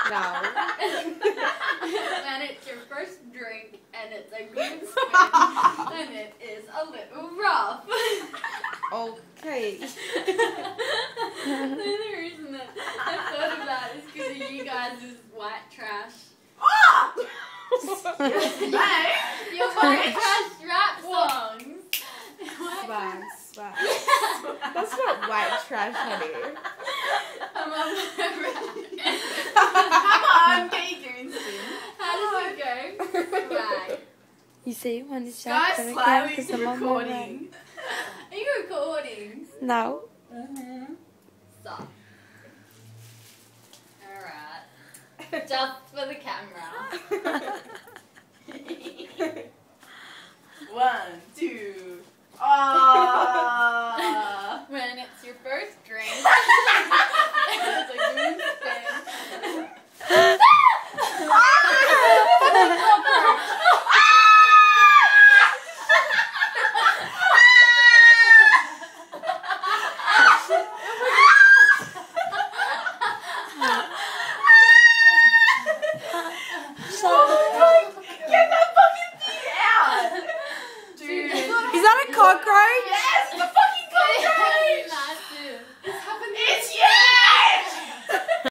No. When it's your first drink and it's a green spin, then it is a little rough. Okay. The only reason that I thought of that is because of you guys' white trash. Your white trash rap songs. Swag. That's not white trash, honey. I'm on Come on, get your green spin. How does it go? Swag. You see, when it's Sky shut, Sly's recording. Are you recording? No. Stop. Alright. Just for the camera. 1, 2. When it's your first drink. It's a green spin. Get that fucking thing out! Dude. Is that a cockroach? Yes!